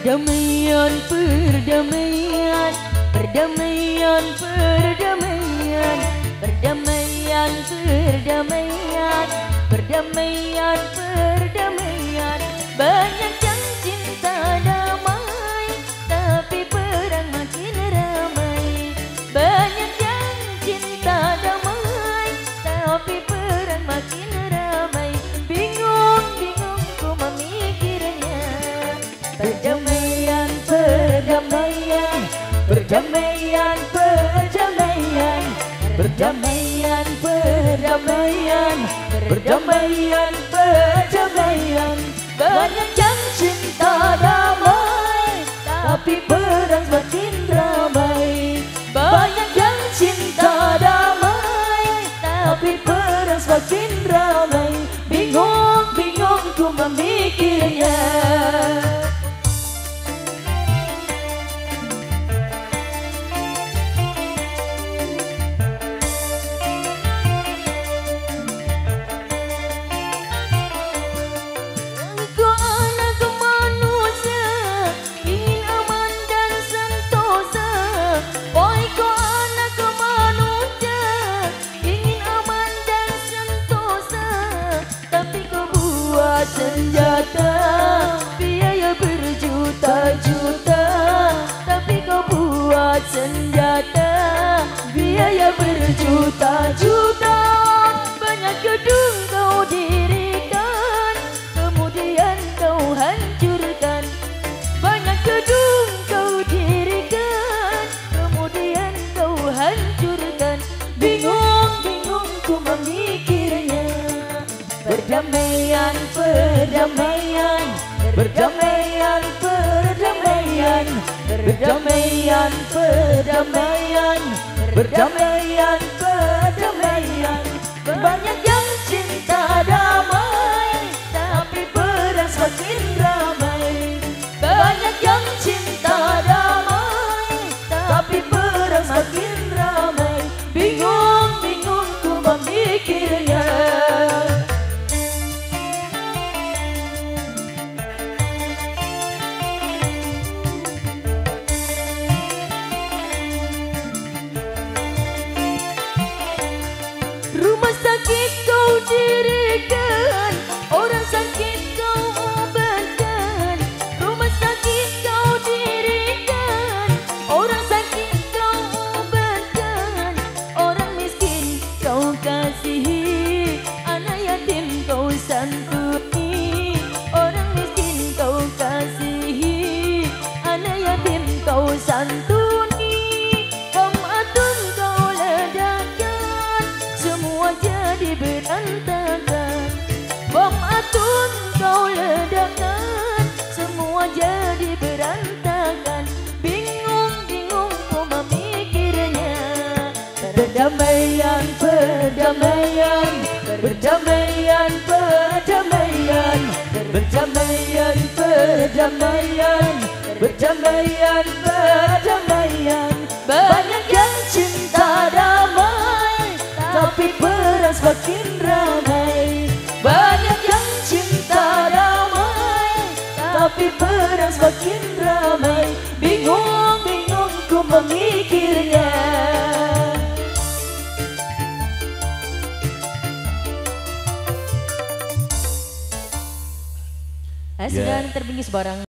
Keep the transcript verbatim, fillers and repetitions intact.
Perdamaian, perdamaian, perdamaian, perdamaian, perdamaian, perdamaian, perdamaian, perdamaian. Banyak yang cinta damai, tapi perang makin ramai. Banyak yang cinta damai, tapi perang makin ramai. Bingung, bingung ku memikirnya. Perdamaian, perdamaian, perdamaian, perdamaian, perdamaian, perdamaian, perdamaian, perdamaian. Banyak yang cinta damai, tapi perang semakin ramai. Banyak yang cinta damai, tapi perang semakin ramai. Bingung, bingung ku memikirnya. Senjata biaya berjuta-juta, tapi kau buat senjata biaya berjuta-juta. Banyak gedung kau dirikan, kemudian kau hancurkan. Banyak gedung kau dirikan, kemudian kau hancurkan. Bingung, bingung ku memikirnya. Perdamaian, perdamaian, perdamaian, perdamaian, perdamaian, perdamaian, perdamaian, perdamaian. Banyak yang cinta damai, tapi perang semakin ramai. Banyak yang cinta damai, tapi perang semakin ramai. Bingung, bingung ku memikirnya. Rumah sakit kau dirikan, orang sakit kau obatkan. Rumah sakit kau dirikan, orang sakit kau obatkan. Orang miskin kau kasihi, anak yatim kau santuni. Orang miskin kau kasihi, anak yatim kau santuni. Jadi berantakan, bom atom kau ledakan, semua jadi berantakan. Bingung, bingung ku memikirnya. Perdamaian, perdamaian, perdamaian, perdamaian, perdamaian, perdamaian, perdamaian, perdamaian. Banyak yang cinta damai, tapi perang semakin ramai. Banyak yang cinta damai, tapi perang semakin ramai. Bingung, bingung ku memikirnya. Eh, sudah terbingis barang.